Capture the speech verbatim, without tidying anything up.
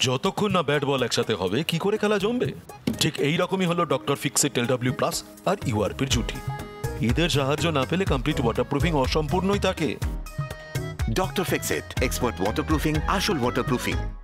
যতক্ষণ না bat ball একসাথে হবে কি করে খেলা জমবে। ঠিক এই রকমই হলো doctor Fixit L W plus আর ইউআরপির জুটি। এদের সাহায্য না পেলে কমপ্লিট ওয়াটারপ্রুফিং অসম্পূর্ণই থাকে। ডক্টর ফিক্সিট, এক্সপার্ট ওয়াটারপ্রুফিং, আসল ওয়াটারপ্রুফিং।